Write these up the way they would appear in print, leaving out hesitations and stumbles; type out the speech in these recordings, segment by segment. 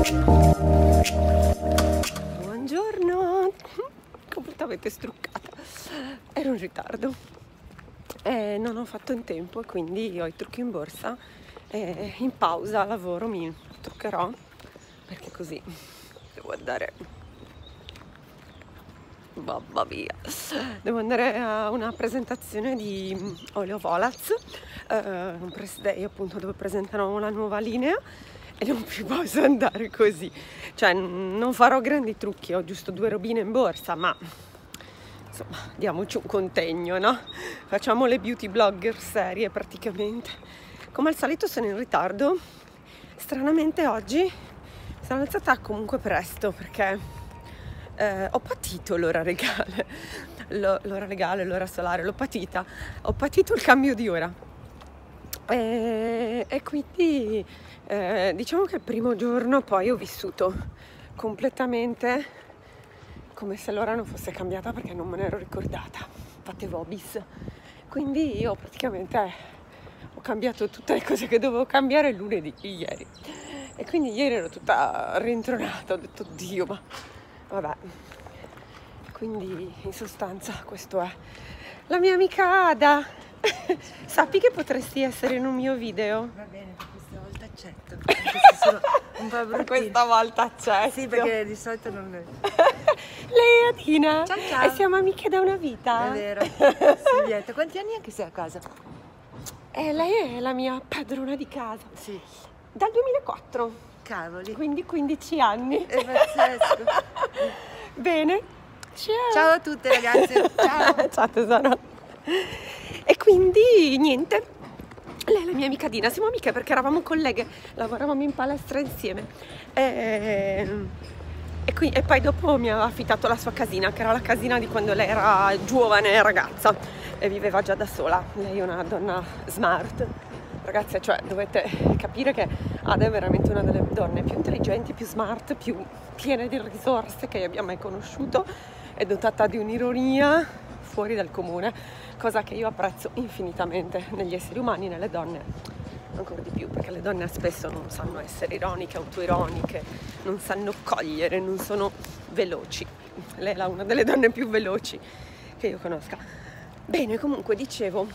Buongiorno, completamente struccata, ero in ritardo e non ho fatto in tempo e quindi ho i trucchi in borsa e in pausa al lavoro mi truccherò perché così devo andare, mamma mia, devo andare a una presentazione di Olio Volaz, un press day appunto dove presentano la nuova linea e non più posso andare così, cioè non farò grandi trucchi, ho giusto 2 robine in borsa, ma insomma diamoci un contegno, no? Facciamo le beauty blogger serie praticamente. Come al solito sono in ritardo, stranamente oggi sono alzata comunque presto perché ho patito l'ora legale, l'ora solare, l'ho patita, ho patito il cambio di ora e quindi diciamo che il primo giorno poi ho vissuto completamente come se l'ora non fosse cambiata perché non me ne ero ricordata, fate vobis, quindi io praticamente ho cambiato tutte le cose che dovevo cambiare lunedì, ieri, e quindi ieri ero tutta rintronata, ho detto Dio, ma vabbè, quindi in sostanza questo è. La mia amica Ada, sappi che potresti essere in un mio video? Va bene, per questa volta accetto, anche se sono un po' bruttino. Questa volta accetto. Sì, perché di solito non è. Lei è Adina. Ciao, ciao. E siamo amiche da una vita. È vero, Silvietta. Quanti anni è che sei a casa? Lei è la mia padrona di casa. Sì. Dal 2004. Cavoli. Quindi 15 anni. È pazzesco. Bene. Ciao. Ciao a tutte ragazze. Ciao. Ciao tesoro. E quindi niente. Lei è la mia amica Dina, siamo amiche perché eravamo colleghe, lavoravamo in palestra insieme e poi dopo mi aveva affittato la sua casina, che era la casina di quando lei era giovane ragazza e viveva già da sola. Lei è una donna smart, ragazze, cioè dovete capire che Ada è veramente una delle donne più intelligenti, più smart, più piene di risorse che io abbia mai conosciuto, è dotata di un'ironia fuori dal comune, cosa che io apprezzo infinitamente negli esseri umani, nelle donne ancora di più, perché le donne spesso non sanno essere ironiche, autoironiche, non sanno cogliere, non sono veloci. Lei è una delle donne più veloci che io conosca. Bene, comunque dicevo,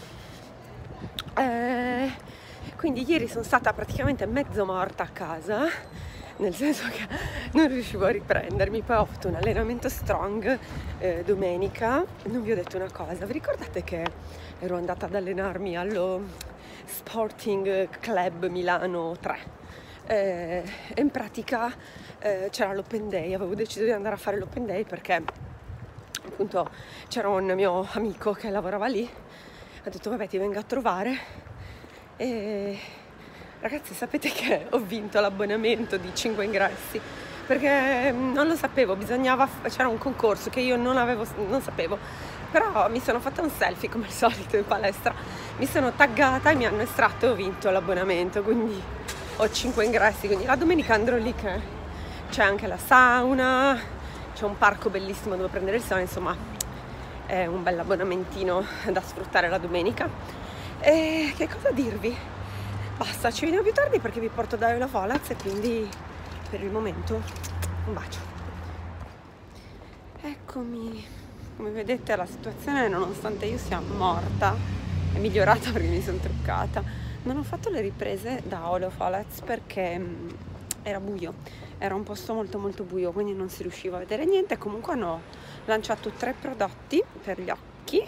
quindi ieri sono stata praticamente mezzo morta a casa, nel senso che non riuscivo a riprendermi. Poi ho fatto un allenamento strong domenica. Non vi ho detto una cosa, vi ricordate che ero andata ad allenarmi allo Sporting Club Milano 3 e in pratica c'era l'open day, avevo deciso di andare a fare l'open day perché appunto c'era un mio amico che lavorava lì, ha detto vabbè ti vengo a trovare e ragazzi, sapete che ho vinto l'abbonamento di 5 ingressi perché non lo sapevo, c'era un concorso che io non sapevo, però mi sono fatta un selfie come al solito in palestra, mi sono taggata e mi hanno estratto e ho vinto l'abbonamento, quindi ho 5 ingressi, quindi la domenica andrò lì che c'è anche la sauna, c'è un parco bellissimo dove prendere il sole, insomma è un bel abbonamentino da sfruttare la domenica. E che cosa dirvi? Basta, ci vediamo più tardi perché vi porto da Olio Volaz e quindi per il momento un bacio. Eccomi, come vedete la situazione, nonostante io sia morta, è migliorata perché mi sono truccata. Non ho fatto le riprese da Olio Volaz perché era buio, era un posto molto molto buio, quindi non si riusciva a vedere niente. Comunque hanno lanciato 3 prodotti per gli occhi,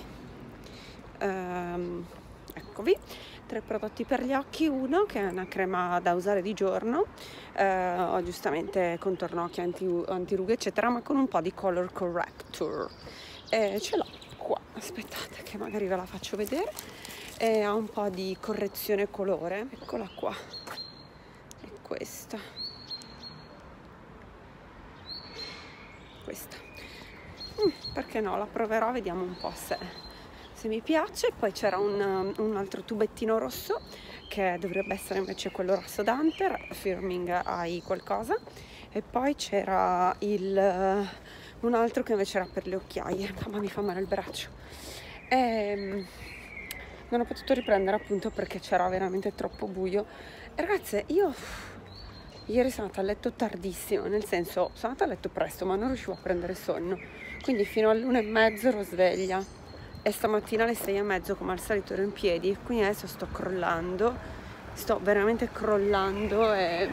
eccovi, 3 prodotti per gli occhi, uno che è una crema da usare di giorno, ho giustamente contorno occhi, antirughe eccetera, ma con un po' di color corrector, ce l'ho qua, aspettate che magari ve la faccio vedere, ha un po' di correzione colore, eccola qua, è questa, perché no, la proverò, vediamo un po' se mi piace. Poi c'era un altro tubettino rosso che dovrebbe essere invece quello rosso Danter, Firming Eye qualcosa, e poi c'era un altro che invece era per le occhiaie, ma mi fa male il braccio. Non ho potuto riprendere appunto perché c'era veramente troppo buio. E ragazze, io Ieri sono andata a letto tardissimo, nel senso sono andata a letto presto ma non riuscivo a prendere sonno, quindi fino all'1:30 ero sveglia e stamattina alle 6:30 come al solito ero in piedi, quindi adesso sto crollando, sto veramente crollando e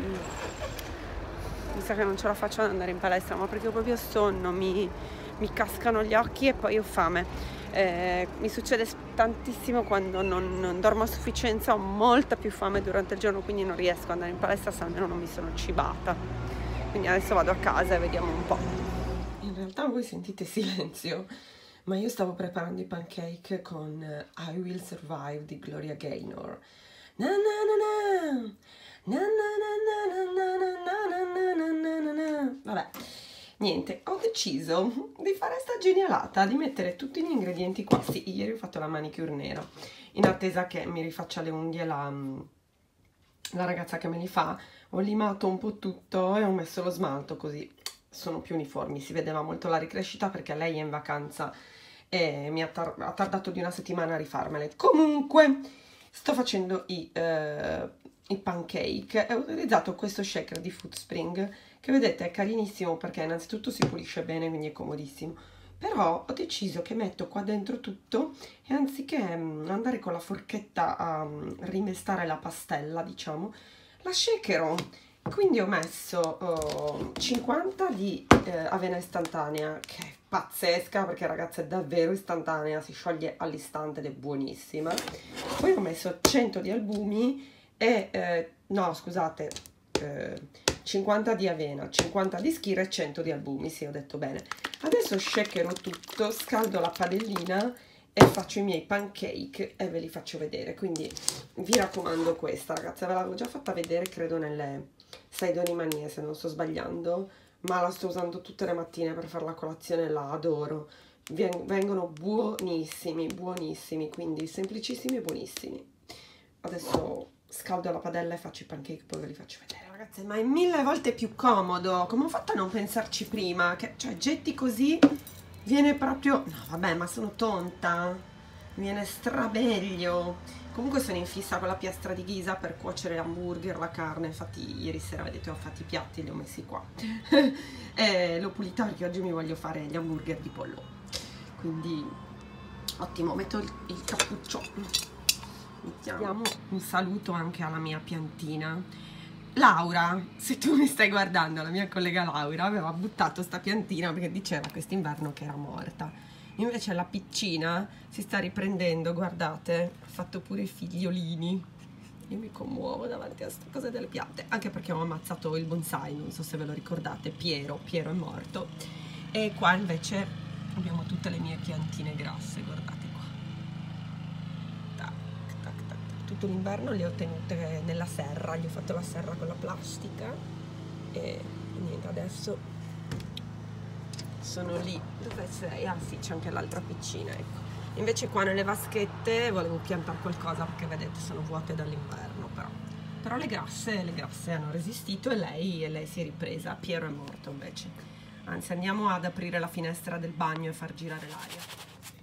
mi sa che non ce la faccio ad andare in palestra, ma perché ho proprio sonno, mi cascano gli occhi e poi ho fame. Mi succede tantissimo quando non dormo a sufficienza, ho molta più fame durante il giorno, quindi non riesco ad andare in palestra se almeno non mi sono cibata. Quindi adesso vado a casa e vediamo un po'. In realtà voi sentite silenzio, ma io stavo preparando i pancake con I Will Survive di Gloria Gaynor. Na na na na. Na na na na na na na na na. Vabbè, niente, ho deciso di fare sta genialata, di mettere tutti gli ingredienti qua. Sì, ieri ho fatto la manicure nera, in attesa che mi rifaccia le unghie la ragazza che me li fa. Ho limato un po' tutto e ho messo lo smalto così sono più uniformi. Si vedeva molto la ricrescita perché lei è in vacanza e mi ha tardato di una settimana a rifarmele. Comunque sto facendo i pancake e ho utilizzato questo shaker di Foodspring che vedete è carinissimo perché innanzitutto si pulisce bene, quindi è comodissimo, però ho deciso che metto qua dentro tutto e anziché andare con la forchetta a rimestare la pastella, diciamo, la shakerò. Quindi ho messo 50 di avena istantanea, che è pazzesca perché ragazzi è davvero istantanea, si scioglie all'istante ed è buonissima. Poi ho messo 100 di albumi e no scusate, 50 di avena, 50 di schira e 100 di albumi, sì ho detto bene. Adesso shakerò tutto, scaldo la padellina e faccio i miei pancake e ve li faccio vedere. Quindi vi raccomando questa, ragazzi, ve l'avevo già fatta vedere credo nelle 6 doni manie se non sto sbagliando, ma la sto usando tutte le mattine per fare la colazione, la adoro. Vengono buonissimi, buonissimi, quindi semplicissimi e buonissimi. Adesso scaldo la padella e faccio i pancake, poi ve li faccio vedere. Ragazzi, ma è 1000 volte più comodo. Come ho fatto a non pensarci prima? Che, cioè, getti così, viene proprio... No, vabbè, ma sono tonta. Viene strameglio. Comunque sono in fissa con la piastra di ghisa per cuocere l'hamburger, la carne. Infatti ieri sera, vedete, ho fatto i piatti e li ho messi qua. E l'ho pulita perché oggi mi voglio fare gli hamburger di pollo. Quindi, ottimo. Metto il cappuccio. Mettiamo un saluto anche alla mia piantina Laura, se tu mi stai guardando, la mia collega Laura aveva buttato sta piantina perché diceva quest'inverno che era morta, invece la piccina si sta riprendendo, guardate, ha fatto pure i figliolini. Io mi commuovo davanti a queste cose delle piante, anche perché ho ammazzato il bonsai, non so se ve lo ricordate, Piero è morto, e qua invece abbiamo tutte le mie piantine grasse, guardate. Tutto l'inverno le ho tenute nella serra, gli ho fatto la serra con la plastica e niente, adesso sono lì. Dove sei? Ah sì, c'è anche l'altra piccina, ecco. Invece qua nelle vaschette volevo piantare qualcosa perché vedete sono vuote dall'inverno, però le grasse hanno resistito e lei si è ripresa. Piero è morto invece. Anzi, andiamo ad aprire la finestra del bagno e far girare l'aria.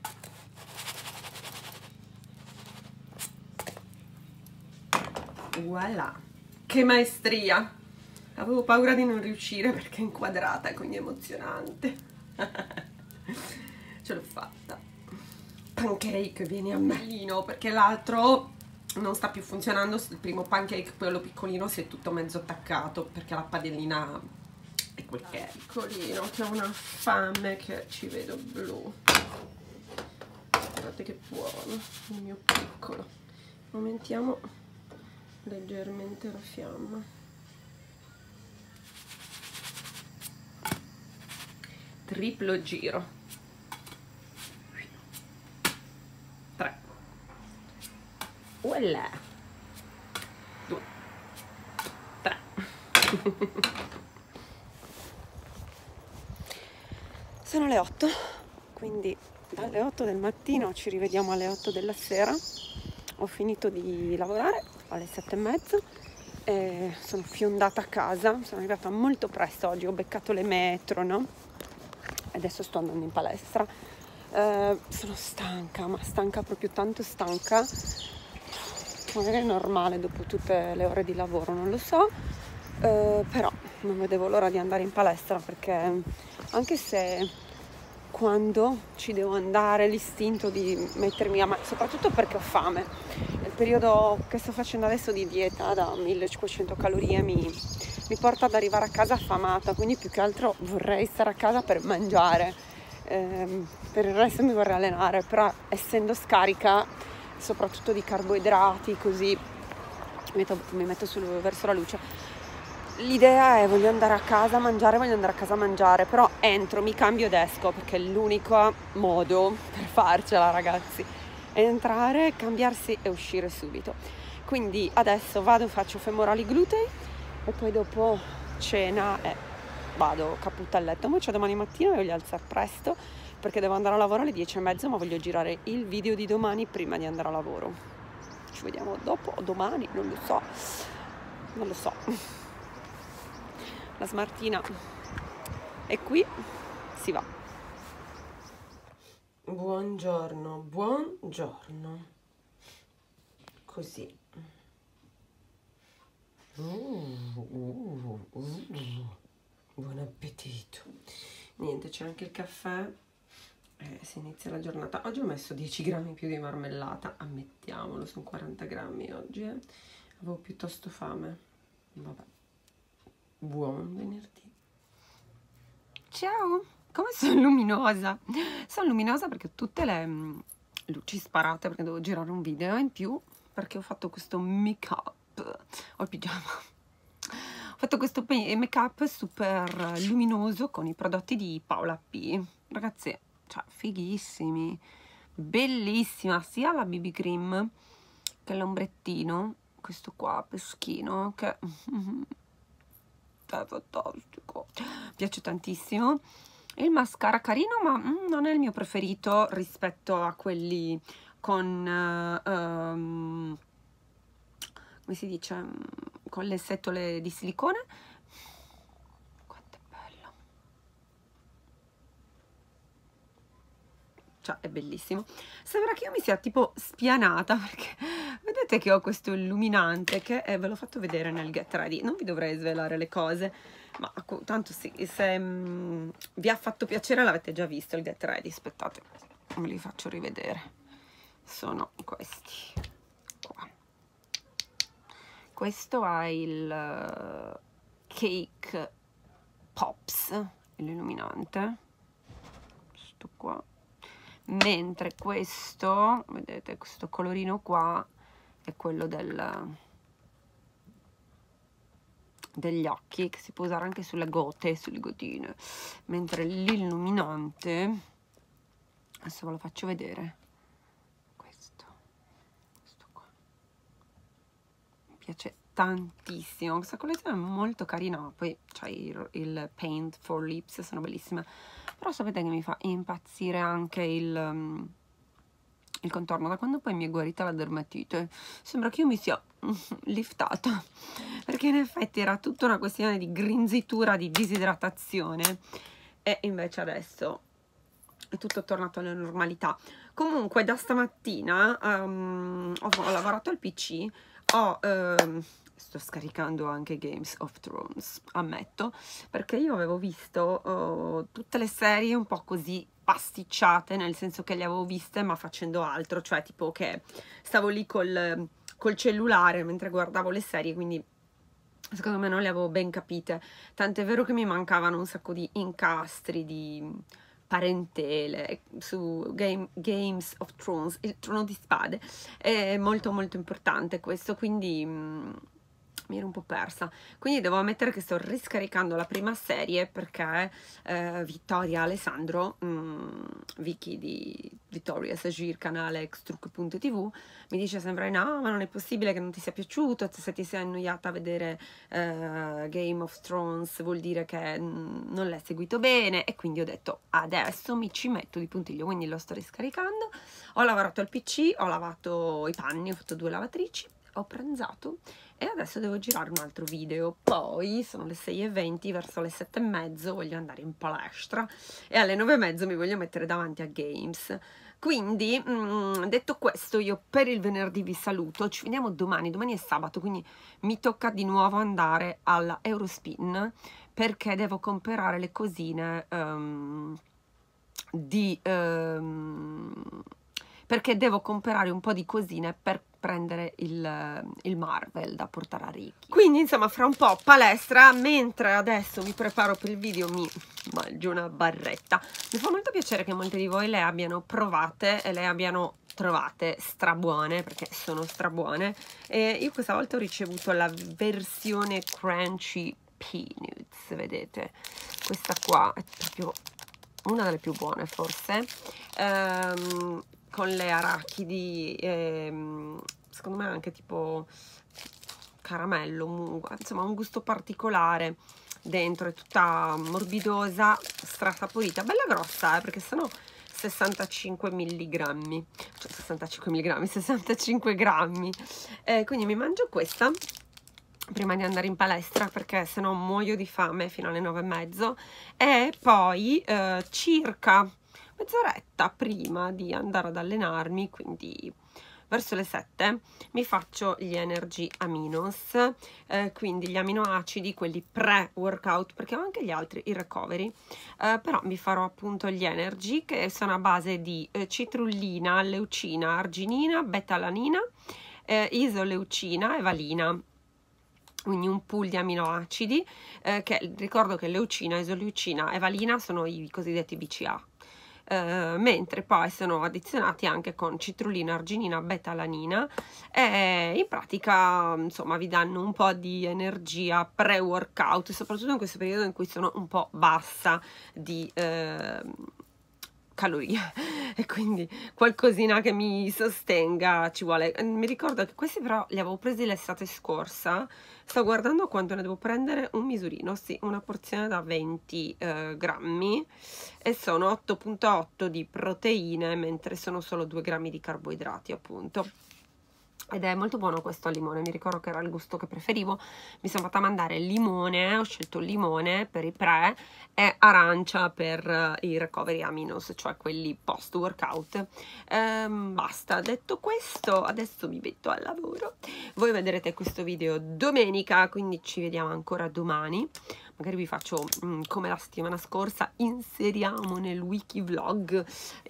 Voilà, che maestria! Avevo paura di non riuscire perché è inquadrata, quindi è emozionante. Ce l'ho fatta. Pancake, vieni a me, perché l'altro non sta più funzionando. Il primo pancake, quello piccolino, si è tutto mezzo attaccato perché la padellina è quel che è. Piccolino, che ho una fame che ci vedo blu. Guardate che buono, il mio piccolo. Aumentiamo leggermente la fiamma. Triplo giro. 3. Voilà. 2. 3. Sono le 8, quindi dalle 8 del mattino ci rivediamo alle 8 della sera. Ho finito di lavorare alle 7:30 e sono fiondata a casa, sono arrivata molto presto oggi, ho beccato le metro, no? Adesso sto andando in palestra. Sono stanca, ma stanca proprio tanto stanca, magari è normale dopo tutte le ore di lavoro, non lo so, però non vedevo l'ora di andare in palestra, perché anche se quando ci devo andare l'istinto di mettermi soprattutto perché ho fame, il periodo che sto facendo adesso di dieta da 1500 calorie mi porta ad arrivare a casa affamata, quindi più che altro vorrei stare a casa per mangiare, per il resto mi vorrei allenare, però essendo scarica soprattutto di carboidrati, così mi metto verso la luce. L'idea è voglio andare a casa a mangiare, però entro, mi cambio ed esco, perché è l'unico modo per farcela, ragazzi, è entrare, cambiarsi e uscire subito. Quindi adesso vado, faccio femorali glutei e poi dopo cena e vado caputta a letto. Poi c'è domani mattina e voglio alzare presto perché devo andare a lavoro alle 10:30, ma voglio girare il video di domani prima di andare a lavoro. Ci vediamo dopo o domani, non lo so. La smartina è qui, si va. Buongiorno. Così. Buon appetito. Niente, c'è anche il caffè. Si inizia la giornata. Oggi ho messo 10 grammi più di marmellata, ammettiamolo, sono 40 grammi oggi. Avevo piuttosto fame. Vabbè. Buon venerdì. Ciao, come sono luminosa? Sono luminosa perché ho tutte le luci sparate, perché devo girare un video, in più perché ho fatto questo make up, ho il pigiama, ho fatto questo make up super luminoso con i prodotti di Paola P. Ragazzi, cioè fighissimi, bellissima sia la BB cream che l'ombrettino, questo qua peschino, che è fantastico, piace tantissimo. Il mascara carino, ma non è il mio preferito rispetto a quelli con come si dice, con le setole di silicone. Quanto è bello, cioè è bellissimo. Sembra che io mi sia tipo spianata, perché vedete che ho questo illuminante che ve l'ho fatto vedere nel Get Ready. Non vi dovrei svelare le cose, ma tanto se vi ha fatto piacere l'avete già visto il Get Ready. Aspettate, me li faccio rivedere. Sono questi qua. Questo è il Cake Pops, l'illuminante, questo qua, mentre questo, vedete, questo colorino qua è quello degli occhi, che si può usare anche sulle gote, sulle gotine, mentre l'illuminante, adesso ve lo faccio vedere, questo qua, mi piace tantissimo, questa collezione è molto carina. Poi c'è il Paint for Lips, sono bellissime, però sapete che mi fa impazzire anche il contorno. Da quando poi mi è guarita la dermatite sembra che io mi sia liftata, perché in effetti era tutta una questione di grinzitura, di disidratazione, e invece adesso è tutto tornato alla normalità. Comunque da stamattina ho lavorato al PC, sto scaricando anche Games of Thrones, ammetto, perché io avevo visto tutte le serie un po' così pasticciate, nel senso che le avevo viste ma facendo altro, cioè tipo che stavo lì col cellulare mentre guardavo le serie, quindi secondo me non le avevo ben capite, tant'è vero che mi mancavano un sacco di incastri, di parentele su Games of Thrones, il trono di spade. È molto molto importante questo, quindi mi ero un po' persa, quindi devo ammettere che sto riscaricando la prima serie perché Vittoria Alessandro, Vicky di Vittoria Sagir, canale extruc.tv, mi dice sempre: no, ma non è possibile che non ti sia piaciuto, se ti sei annoiata a vedere Game of Thrones vuol dire che non l'hai seguito bene, e quindi ho detto adesso mi ci metto di puntiglio, quindi lo sto riscaricando. Ho lavorato al PC, ho lavato i panni, ho fatto 2 lavatrici, ho pranzato e adesso devo girare un altro video. Poi sono le 6:20, verso le 7:30 voglio andare in palestra e alle 9:30 mi voglio mettere davanti a Games. Quindi detto questo, io per il venerdì vi saluto, ci vediamo domani è sabato, quindi mi tocca di nuovo andare alla Eurospin perché devo comprare le cosine perché devo comprare un po' di cosine per prendere il Marvel da portare a Ricky. Quindi insomma fra un po' palestra, mentre adesso mi preparo per il video mi mangio una barretta. Mi fa molto piacere che molti di voi le abbiano provate e le abbiano trovate strabuone, perché sono strabuone. E io questa volta ho ricevuto la versione crunchy peanuts, vedete? Questa qua è proprio una delle più buone forse, con le arachidi, secondo me anche tipo caramello, insomma un gusto particolare dentro, è tutta morbidosa, strasaporita, bella grossa perché sono 65 milligrammi, cioè 65 milligrammi, 65 grammi, quindi mi mangio questa prima di andare in palestra perché sennò muoio di fame fino alle 9:30 e poi circa mezz'oretta prima di andare ad allenarmi, quindi verso le 7, mi faccio gli Energy Aminos, quindi gli aminoacidi, quelli pre-workout, perché ho anche gli altri, i recovery, però mi farò appunto gli Energy che sono a base di citrullina, leucina, arginina, betalanina, isoleucina e valina. Quindi un pool di aminoacidi, che ricordo che leucina, isoleucina e valina sono i cosiddetti BCA, mentre poi sono addizionati anche con citrullina, arginina, betalanina e in pratica insomma vi danno un po' di energia pre-workout, soprattutto in questo periodo in cui sono un po' bassa di calorie e quindi qualcosina che mi sostenga ci vuole. Mi ricordo che questi però li avevo presi l'estate scorsa, sto guardando quanto ne devo prendere, un misurino, sì, una porzione da 20 grammi e sono 8,8 di proteine mentre sono solo 2 grammi di carboidrati appunto. Ed è molto buono questo al limone, mi ricordo che era il gusto che preferivo, mi sono fatta mandare il limone, ho scelto il limone per i pre e arancia per i recovery aminos, cioè quelli post workout. Basta, detto questo adesso mi metto al lavoro, voi vedrete questo video domenica, quindi ci vediamo ancora domani, magari vi faccio come la settimana scorsa, inseriamo nel wiki vlog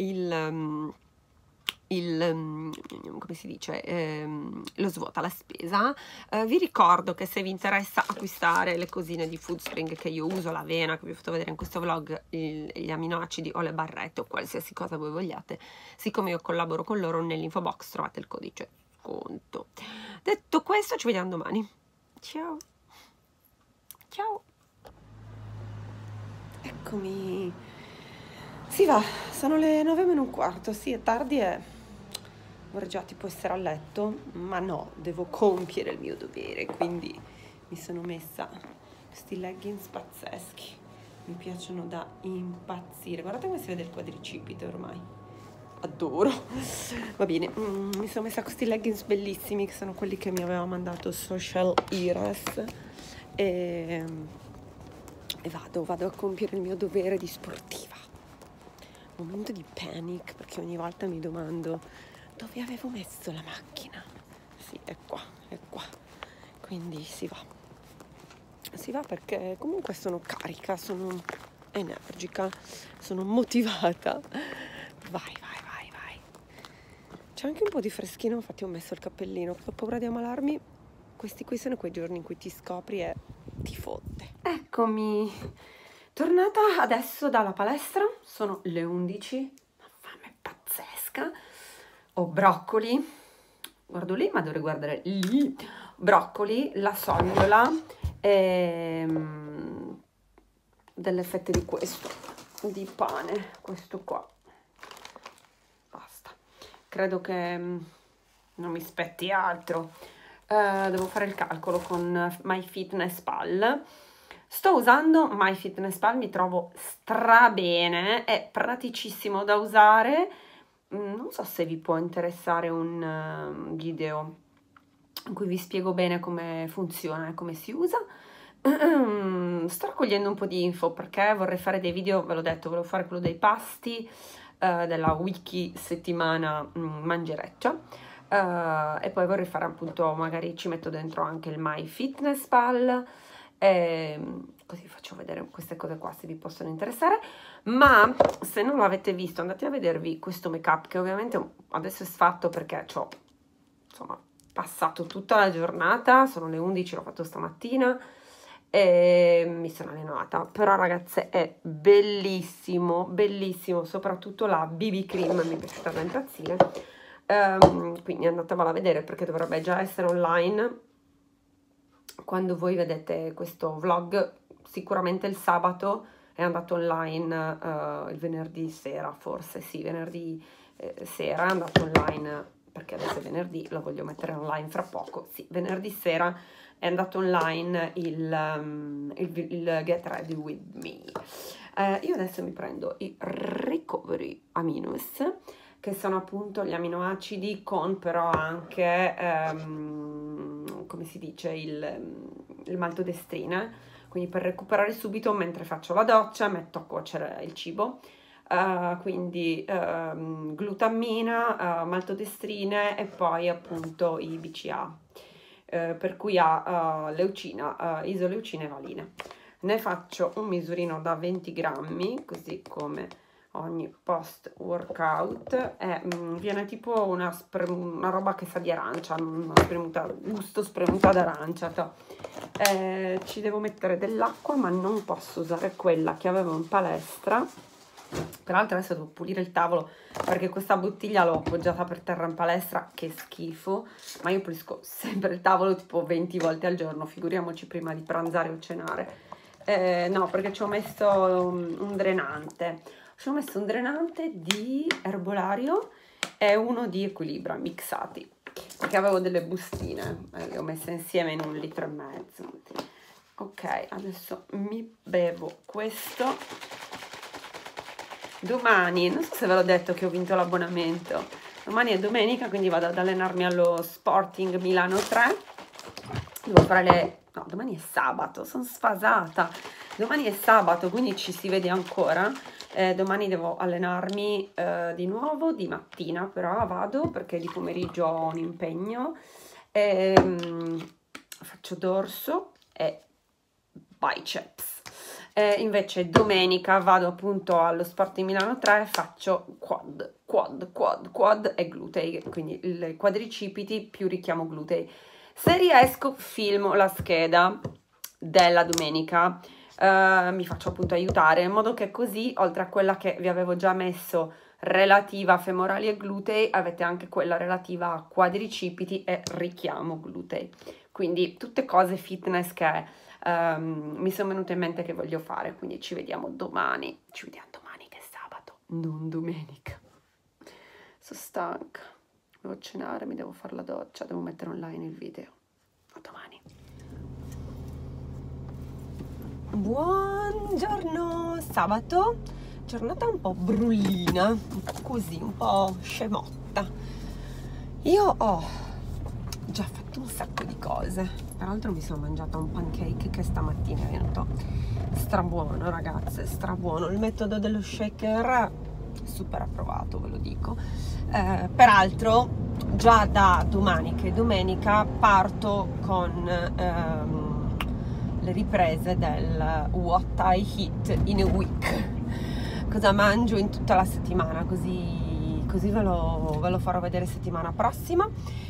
come si dice, lo svuota la spesa. Vi ricordo che se vi interessa acquistare le cosine di Foodspring che io uso, l'avena che vi ho fatto vedere in questo vlog, gli aminoacidi o le barrette o qualsiasi cosa voi vogliate, siccome io collaboro con loro, nell'info box trovate il codice sconto. Detto questo ci vediamo domani, ciao ciao. Eccomi, si va, sono le 9:15, sì è tardi e vorrei già tipo essere a letto, ma no, devo compiere il mio dovere, quindi mi sono messa questi leggings pazzeschi, mi piacciono da impazzire, guardate come si vede il quadricipite ormai, adoro. Va bene, mi sono messa questi leggings bellissimi che sono quelli che mi aveva mandato Social Iris e vado a compiere il mio dovere di sportiva. Momento di panic perché ogni volta mi domando dove avevo messo la macchina. Sì, è qua, quindi si va perché comunque sono carica, sono energica, sono motivata. Vai. C'è anche un po' di freschino, infatti ho messo il cappellino, ho paura di ammalarmi. Questi qui sono quei giorni in cui ti scopri e ti fotte. Eccomi tornata adesso dalla palestra, sono le 11, una fame pazzesca, ho broccoli, guardo lì ma dovrei guardare lì, broccoli, la sogliola e delle fette di questo, di pane, questo qua, basta, credo che non mi spetti altro, devo fare il calcolo con MyFitnessPal. Sto usando MyFitnessPal, mi trovo strabene, è praticissimo da usare. Non so se vi può interessare un video in cui vi spiego bene come funziona e come si usa. Sto raccogliendo un po' di info perché vorrei fare dei video, ve l'ho detto, volevo fare quello dei pasti, della wiki settimana mangereccia. E poi vorrei fare appunto, magari ci metto dentro anche il MyFitnessPal, così faccio vedere queste cose qua se vi possono interessare. Ma se non l'avete visto, andate a vedervi questo make up, che ovviamente adesso è sfatto perché ci ho insomma passato tutta la giornata, sono le 11, l'ho fatto stamattina e mi sono allenata. Però ragazze è bellissimo, bellissimo, soprattutto la BB cream mi è piaciuta da impazzire. Quindi andatevela a vedere, perché dovrebbe già essere online quando voi vedete questo vlog. Sicuramente il sabato è andato online, il venerdì sera, forse sì, venerdì sera è andato online, perché adesso è venerdì, lo voglio mettere online fra poco. Sì, venerdì sera è andato online il Get Ready With Me. Io adesso mi prendo i Recovery Aminos, che sono appunto gli aminoacidi con però anche, come si dice, il maltodestrina, quindi per recuperare subito mentre faccio la doccia, metto a cuocere il cibo, quindi glutammina, maltodestrine e poi appunto i BCA, per cui ha leucina, isoleucina e valina. Ne faccio un misurino da 20 grammi, così come ogni post workout, e viene tipo una roba che sa di arancia, una spremuta, gusto spremuta d'arancia. Ci devo mettere dell'acqua, ma non posso usare quella che avevo in palestra. Peraltro adesso devo pulire il tavolo, perché questa bottiglia l'ho appoggiata per terra in palestra, che schifo, ma io pulisco sempre il tavolo tipo 20 volte al giorno, figuriamoci prima di pranzare o cenare. No, perché ci ho messo un drenante. Ci ho messo un drenante di Erbolario e uno di Equilibra mixati, perché avevo delle bustine, le ho messe insieme in 1,5 litri. Ok, adesso mi bevo questo. Domani, non so se ve l'ho detto che ho vinto l'abbonamento, domani è domenica, quindi vado ad allenarmi allo Sporting Milano 3. Devo fare no, domani è sabato, sono sfasata. Domani è sabato, quindi ci si vede ancora. Domani devo allenarmi di nuovo, di mattina però vado, perché di pomeriggio ho un impegno. Faccio dorso e biceps. Invece domenica vado appunto allo Sport in Milano 3, faccio quad e glutei, quindi i quadricipiti più richiamo glutei. Se riesco filmo la scheda della domenica, mi faccio appunto aiutare, in modo che così, oltre a quella che vi avevo già messo relativa a femorali e glutei, avete anche quella relativa a quadricipiti e richiamo glutei. Quindi tutte cose fitness che mi sono venute in mente che voglio fare. Quindi ci vediamo domani, che è sabato, non domenica. Sono stanca, devo cenare, mi devo fare la doccia, devo mettere online il video. A domani. Buongiorno, sabato, giornata un po' brullina, un po' così, un po' scemotta. Io ho già fatto un sacco di cose. Peraltro mi sono mangiata un pancake che stamattina è venuto strabuono, ragazze, strabuono. Il metodo dello shaker super approvato, ve lo dico. Peraltro già da domani, che è domenica, parto con le riprese del What I Eat in a Week. Cosa mangio in tutta la settimana, così ve lo farò vedere settimana prossima.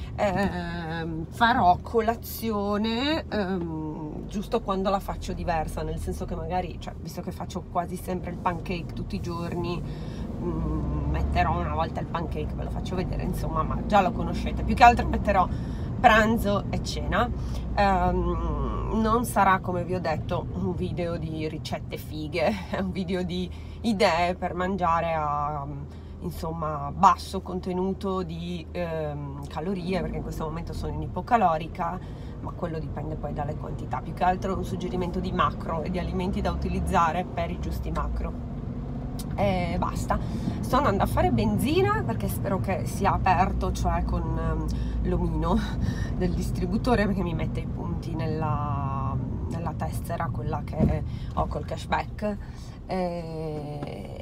Farò colazione giusto quando la faccio diversa, nel senso che magari, cioè, visto che faccio quasi sempre il pancake tutti i giorni, metterò una volta il pancake, ve lo faccio vedere, insomma, ma già lo conoscete. Più che altro metterò pranzo e cena. Non sarà, come vi ho detto, un video di ricette fighe, è un video di idee per mangiare a, insomma, basso contenuto di calorie, perché in questo momento sono in ipocalorica, ma quello dipende poi dalle quantità. Più che altro è un suggerimento di macro e di alimenti da utilizzare per i giusti macro. E basta. Sto andando a fare benzina perché spero che sia aperto, cioè con l'omino del distributore, perché mi mette i punti nella tessera, quella che ho col cashback. E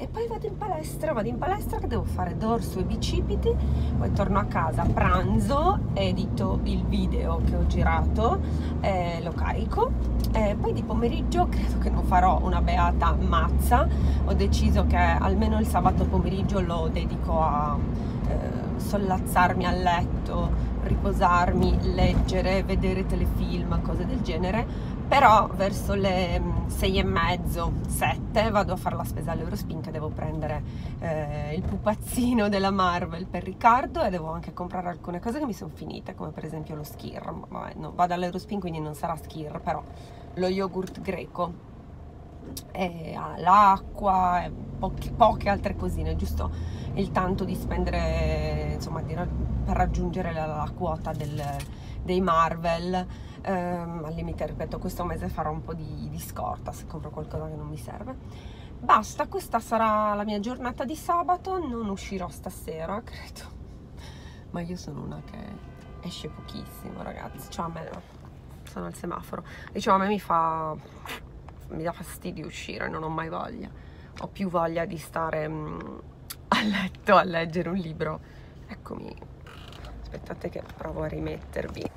e poi vado in palestra che devo fare dorso e bicipiti, poi torno a casa, pranzo, edito il video che ho girato, lo carico, poi di pomeriggio credo che non farò una beata mazza. Ho deciso che almeno il sabato pomeriggio lo dedico a sollazzarmi a letto, riposarmi, leggere, vedere telefilm, cose del genere. Però verso le 6:30, 7 vado a fare la spesa all'Eurospin, che devo prendere il pupazzino della Marvel per Riccardo, e devo anche comprare alcune cose che mi sono finite, come per esempio lo skyr. Vabbè, no, vado all'Eurospin quindi non sarà skyr, però lo yogurt greco, e l'acqua e poche altre cosine, giusto il tanto di spendere, insomma, per raggiungere la quota dei Marvel. Al limite, ripeto, questo mese farò un po' di scorta se compro qualcosa che non mi serve. Basta, questa sarà la mia giornata di sabato. Non uscirò stasera, credo, ma io sono una che esce pochissimo, ragazzi. Cioè, a me, sono al semaforo, diciamo, a me mi dà fastidio uscire, non ho mai voglia. Ho più voglia di stare a letto a leggere un libro. Eccomi, aspettate che provo a rimettervi.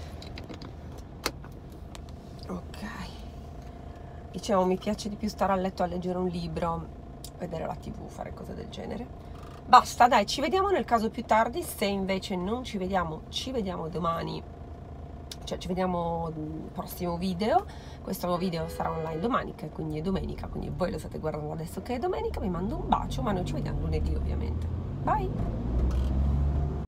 Ok, dicevo, mi piace di più stare a letto a leggere un libro, vedere la TV, fare cose del genere. Basta, dai, ci vediamo nel caso più tardi. Se invece non ci vediamo domani, cioè ci vediamo il prossimo video. Questo video sarà online domani, che quindi è domenica, quindi voi lo state guardando adesso che è domenica. Vi mando un bacio, ma noi ci vediamo lunedì ovviamente. Bye!